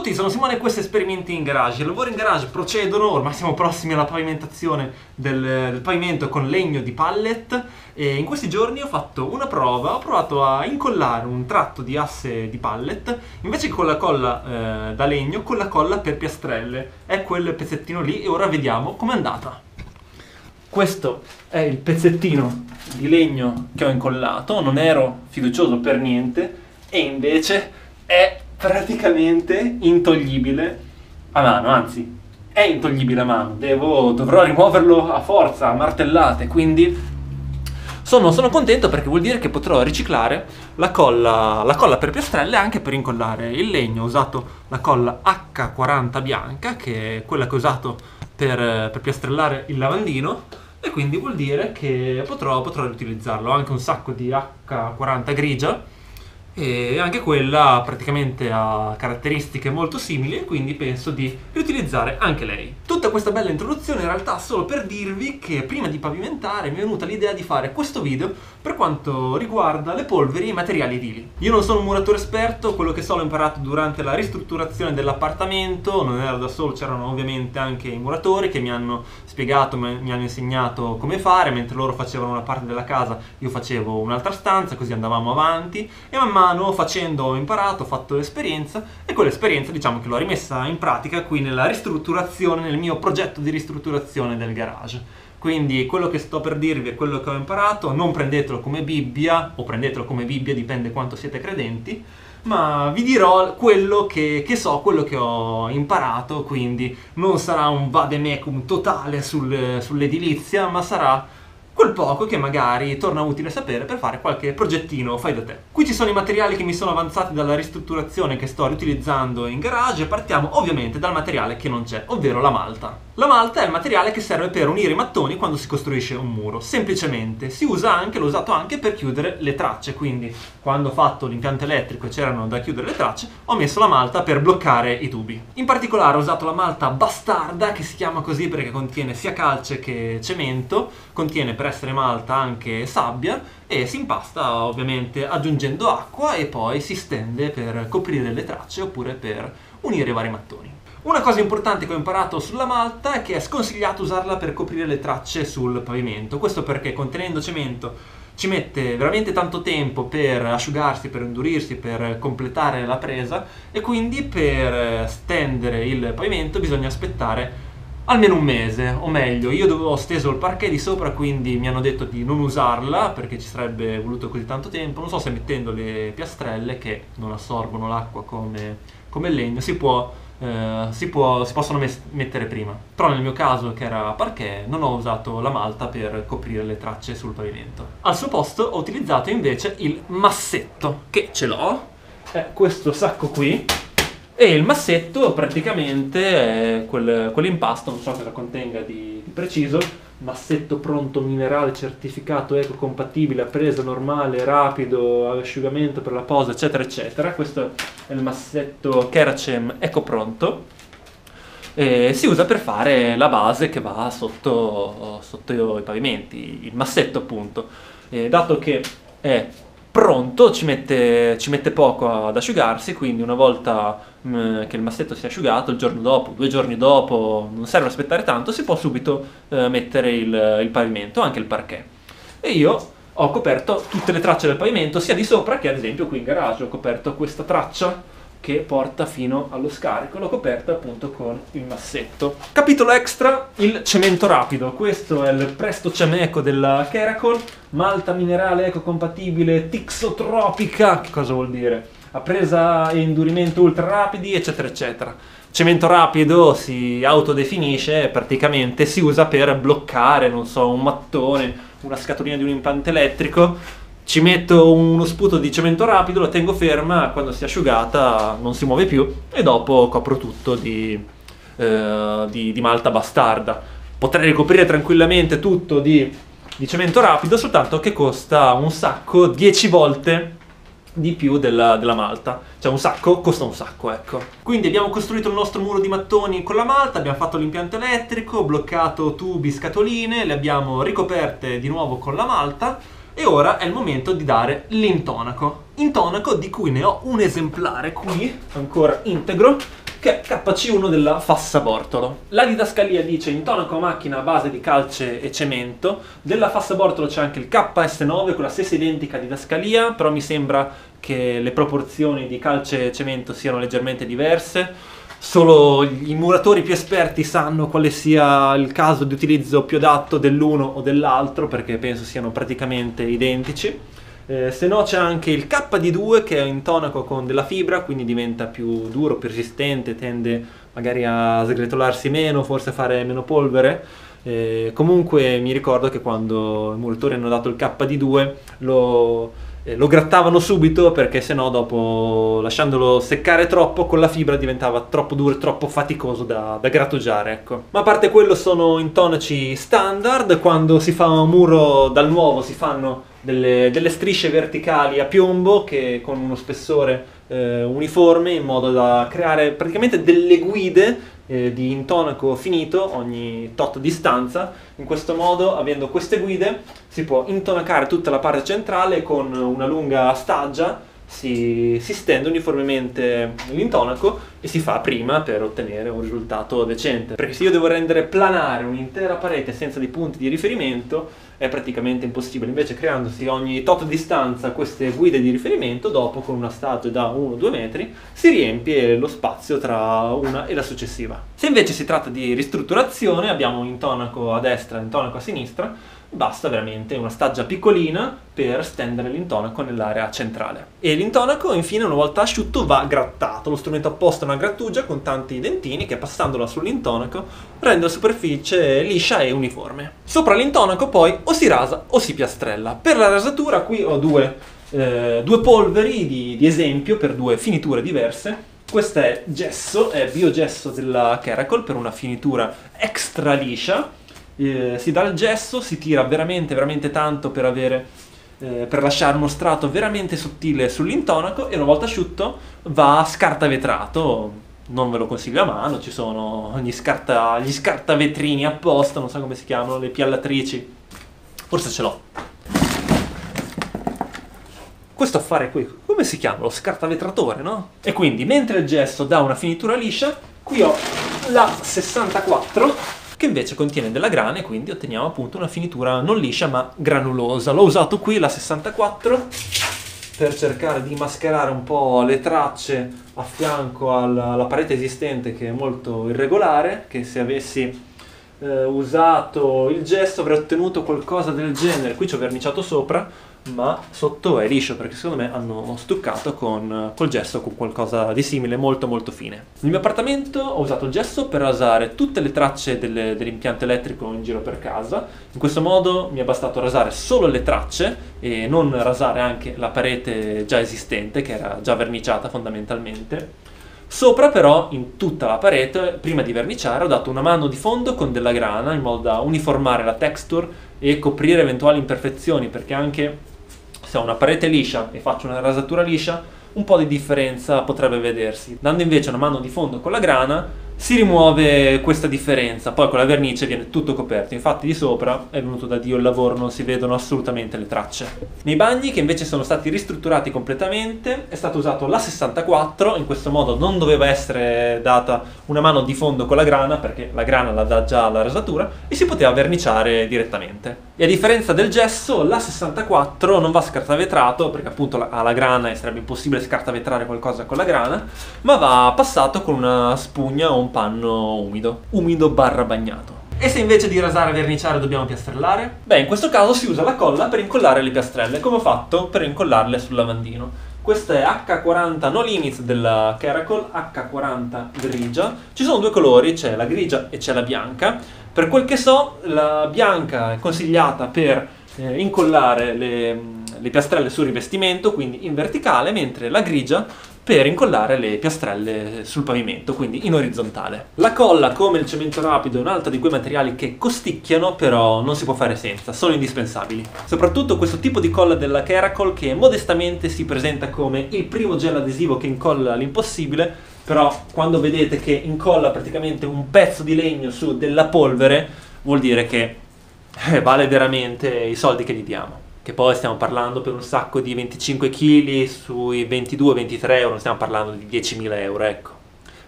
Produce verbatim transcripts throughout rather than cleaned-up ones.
tutti, sono Simone e questo è Esperimenti in Garage. I lavori in garage procedono, ormai siamo prossimi alla pavimentazione del, del pavimento con legno di pallet e in questi giorni ho fatto una prova, ho provato a incollare un tratto di asse di pallet invece che con la colla eh, da legno, con la colla per piastrelle. È quel pezzettino lì e ora vediamo com'è andata. Questo è il pezzettino di legno che ho incollato, non ero fiducioso per niente e invece è praticamente intoglibile a mano, anzi è intoglibile a mano, Devo, dovrò rimuoverlo a forza, a martellate, quindi sono, sono contento perché vuol dire che potrò riciclare la colla, la colla per piastrelle anche per incollare il legno. Ho usato la colla acca quaranta bianca, che è quella che ho usato per, per piastrellare il lavandino, e quindi vuol dire che potrò, potrò riutilizzarlo. Ho anche un sacco di acca quaranta grigia e anche quella praticamente ha caratteristiche molto simili e quindi penso di riutilizzare anche lei. Tutta questa bella introduzione in realtà solo per dirvi che prima di pavimentare mi è venuta l'idea di fare questo video per quanto riguarda le polveri e i materiali edili. Io non sono un muratore esperto, quello che so l'ho imparato durante la ristrutturazione dell'appartamento, non ero da solo, c'erano ovviamente anche i muratori che mi hanno spiegato, mi hanno insegnato come fare, mentre loro facevano una parte della casa io facevo un'altra stanza, così andavamo avanti e man mano facendo ho imparato, ho fatto esperienza e quell'esperienza diciamo che l'ho rimessa in pratica qui nella ristrutturazione, nel mio progetto di ristrutturazione del garage. Quindi quello che sto per dirvi è quello che ho imparato, non prendetelo come Bibbia, o prendetelo come Bibbia, dipende quanto siete credenti, ma vi dirò quello che, che so, quello che ho imparato, quindi non sarà un vademecum totale sul, sull'edilizia, ma sarà quel poco che magari torna utile sapere per fare qualche progettino fai da te. Qui ci sono i materiali che mi sono avanzati dalla ristrutturazione che sto riutilizzando in garage e partiamo ovviamente dal materiale che non c'è, ovvero la malta. La malta è il materiale che serve per unire i mattoni quando si costruisce un muro, semplicemente. Si usa anche, l'ho usato anche per chiudere le tracce, quindi quando ho fatto l'impianto elettrico e c'erano da chiudere le tracce, ho messo la malta per bloccare i tubi. In particolare ho usato la malta bastarda, che si chiama così perché contiene sia calce che cemento, contiene per essere malta anche sabbia e si impasta ovviamente aggiungendo acqua e poi si stende per coprire le tracce oppure per unire i vari mattoni. Una cosa importante che ho imparato sulla malta è che è sconsigliato usarla per coprire le tracce sul pavimento. Questo perché contenendo cemento ci mette veramente tanto tempo per asciugarsi, per indurirsi, per completare la presa e quindi per stendere il pavimento bisogna aspettare almeno un mese, o meglio, io ho steso il parquet di sopra, quindi mi hanno detto di non usarla perché ci sarebbe voluto così tanto tempo. Non so se mettendo le piastrelle che non assorbono l'acqua come, come il legno si può Uh, si, può, si possono mes- mettere prima, però nel mio caso che era parquet non ho usato la malta per coprire le tracce sul pavimento. Al suo posto ho utilizzato invece il massetto, che ce l'ho, è questo sacco qui, e il massetto praticamente è quel, quell'impasto, non so cosa contenga di, di preciso, massetto pronto minerale certificato ecocompatibile a presa normale, rapido, asciugamento per la posa eccetera eccetera. Questo è il massetto Keracem Eco Pronto e si usa per fare la base che va sotto, sotto i pavimenti, il massetto appunto. E dato che è pronto ci mette, ci mette poco ad asciugarsi, quindi una volta mh, che il massetto si è asciugato, il giorno dopo, due giorni dopo, non serve aspettare tanto, si può subito eh, mettere il, il pavimento, anche il parquet. E io ho coperto tutte le tracce del pavimento, sia di sopra che ad esempio qui in garage ho coperto questa traccia che porta fino allo scarico, l'ho coperta appunto con il massetto. Capitolo extra, il cemento rapido. Questo è il Presto Cemeco della Keracol, malta minerale ecocompatibile Tixotropica, che cosa vuol dire? A presa e indurimento ultra rapidi eccetera eccetera. Cemento rapido si autodefinisce, praticamente si usa per bloccare, non so, un mattone, una scatolina di un impianto elettrico. Ci metto uno sputo di cemento rapido, la tengo ferma, quando si è asciugata non si muove più e dopo copro tutto di, eh, di, di malta bastarda. Potrei ricoprire tranquillamente tutto di, di cemento rapido, soltanto che costa un sacco dieci volte di più della, della malta. Cioè un sacco costa un sacco, ecco. Quindi abbiamo costruito il nostro muro di mattoni con la malta, abbiamo fatto l'impianto elettrico, bloccato tubi, scatoline, le abbiamo ricoperte di nuovo con la malta. E ora è il momento di dare l'intonaco. Intonaco di cui ne ho un esemplare qui, ancora integro, che è K C uno della Fassa-Bortolo. La didascalia dice intonaco a macchina a base di calce e cemento. Della Fassa-Bortolo c'è anche il K S nove con la stessa identica didascalia, però mi sembra che le proporzioni di calce e cemento siano leggermente diverse. Solo i muratori più esperti sanno quale sia il caso di utilizzo più adatto dell'uno o dell'altro, perché penso siano praticamente identici. Eh, se no c'è anche il K D due che è intonaco con della fibra, quindi diventa più duro, più resistente, tende magari a sgretolarsi meno, forse a fare meno polvere. Eh, comunque mi ricordo che quando i muratori hanno dato il K D due lo... Eh, lo grattavano subito, perché sennò dopo, lasciandolo seccare troppo, con la fibra diventava troppo duro e troppo faticoso da, da grattugiare, ecco. Ma a parte quello sono intonaci standard. Quando si fa un muro dal nuovo si fanno delle, delle strisce verticali a piombo che con uno spessore eh, uniforme, in modo da creare praticamente delle guide eh, di intonaco finito ogni tot distanza. In questo modo, avendo queste guide, si può intonacare tutta la parte centrale e con una lunga staggia si, si stende uniformemente l'intonaco e si fa prima per ottenere un risultato decente. Perché se io devo rendere planare un'intera parete senza dei punti di riferimento è praticamente impossibile. Invece, creandosi ogni tot distanza queste guide di riferimento, dopo con una staggia da uno due metri si riempie lo spazio tra una e la successiva. Se invece si tratta di ristrutturazione, abbiamo un intonaco a destra e un intonaco a sinistra, basta veramente una staggia piccolina per stendere l'intonaco nell'area centrale. E l'intonaco, infine, una volta asciutto, va grattato. Lo strumento apposta è una grattugia con tanti dentini che, passandola sull'intonaco, rende la superficie liscia e uniforme. Sopra l'intonaco poi o si rasa o si piastrella. Per la rasatura qui ho due, eh, due polveri di, di esempio per due finiture diverse. Questa è gesso, è biogesso della Keracol per una finitura extra liscia. Eh, si dà il gesso, si tira veramente veramente tanto per avere eh, per lasciare uno strato veramente sottile sull'intonaco, e una volta asciutto va scartavetrato. Non ve lo consiglio a mano, ci sono gli, scarta, gli scartavetrini apposta, non so come si chiamano, le piallatrici, forse ce l'ho. Questo affare qui, come si chiama? Lo scartavetratore, no? E quindi, mentre il gesso dà una finitura liscia, qui ho la sessantaquattro che invece contiene della grana, e quindi otteniamo appunto una finitura non liscia ma granulosa. L'ho usato qui, la sessantaquattro, per cercare di mascherare un po' le tracce a fianco alla, alla parete esistente, che è molto irregolare, che se avessi eh, usato il gesso avrei ottenuto qualcosa del genere. Qui ci ho verniciato sopra, ma sotto è liscio, perché secondo me hanno stuccato con, col gesso con qualcosa di simile, molto molto fine. Nel mio appartamento ho usato il gesso per rasare tutte le tracce delle, dell'impianto elettrico in giro per casa. In questo modo mi è bastato rasare solo le tracce e non rasare anche la parete già esistente, che era già verniciata fondamentalmente. Sopra però, in tutta la parete, prima di verniciare, ho dato una mano di fondo con della grana, in modo da uniformare la texture e coprire eventuali imperfezioni, perché anche se ho una parete liscia e faccio una rasatura liscia, un po' di differenza potrebbe vedersi. Dando invece una mano di fondo con la grana, si rimuove questa differenza, poi con la vernice viene tutto coperto. Infatti di sopra è venuto da Dio il lavoro, non si vedono assolutamente le tracce. Nei bagni, che invece sono stati ristrutturati completamente, è stato usato la sessantaquattro. In questo modo non doveva essere data una mano di fondo con la grana, perché la grana la dà già la rasatura, e si poteva verniciare direttamente. E a differenza del gesso, la sessantaquattro non va scartavetrato, perché appunto ha la grana e sarebbe impossibile scartavetrare qualcosa con la grana, ma va passato con una spugna o un panno umido, umido barra bagnato. E se invece di rasare e verniciare dobbiamo piastrellare? Beh, in questo caso si usa la colla per incollare le piastrelle, come ho fatto per incollarle sul lavandino. Questa è acca quaranta No Limits della Keracol, acca quaranta grigia. Ci sono due colori, c'è la grigia e c'è la bianca. Per quel che so, la bianca è consigliata per eh, incollare le, le piastrelle sul rivestimento, quindi in verticale, mentre la grigia per incollare le piastrelle sul pavimento, quindi in orizzontale. La colla, come il cemento rapido, è un altro di quei materiali che costicchiano, però non si può fare senza, sono indispensabili. Soprattutto questo tipo di colla della Keracol, che modestamente si presenta come il primo gel adesivo che incolla l'impossibile, però quando vedete che incolla praticamente un pezzo di legno su della polvere, vuol dire che eh, vale veramente i soldi che gli diamo. Che poi stiamo parlando per un sacco di venticinque chili sui ventidue ventitré euro, non stiamo parlando di diecimila euro, ecco.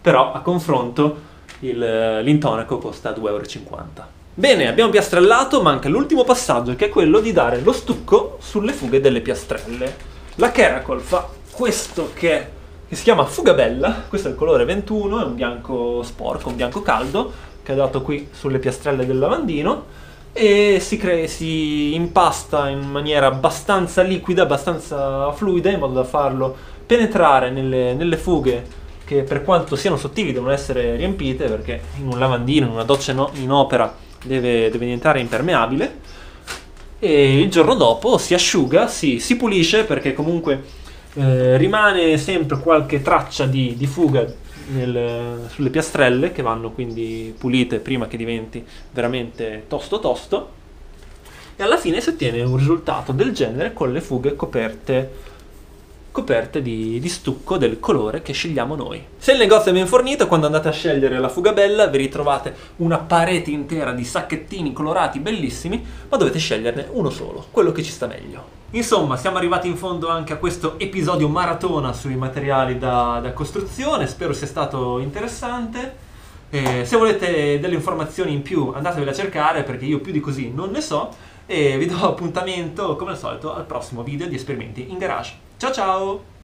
però a confronto il- l'intonaco costa due euro e cinquanta. Bene, abbiamo piastrellato, manca l'ultimo passaggio, che è quello di dare lo stucco sulle fughe delle piastrelle. La Caracol fa questo che, che si chiama Fugabella, questo è il colore ventuno, è un bianco sporco, un bianco caldo, che è dato qui sulle piastrelle del lavandino, e si, crea, si impasta in maniera abbastanza liquida, abbastanza fluida, in modo da farlo penetrare nelle, nelle fughe, che per quanto siano sottili devono essere riempite, perché in un lavandino, in una doccia no, in opera, deve, deve diventare impermeabile. E il giorno dopo si asciuga, si, si pulisce, perché comunque eh, rimane sempre qualche traccia di, di fuga nel, sulle piastrelle, che vanno quindi pulite prima che diventi veramente tosto tosto, e alla fine si ottiene un risultato del genere con le fughe coperte coperte di, di stucco del colore che scegliamo noi. Se il negozio è ben fornito, quando andate a scegliere la Fugabella vi ritrovate una parete intera di sacchettini colorati bellissimi, ma dovete sceglierne uno solo, quello che ci sta meglio. Insomma, siamo arrivati in fondo anche a questo episodio maratona sui materiali da, da costruzione, spero sia stato interessante. Eh, se volete delle informazioni in più andatevele a cercare, perché io più di così non ne so, e vi do appuntamento come al solito al prossimo video di esperimenti in garage. Ciao ciao!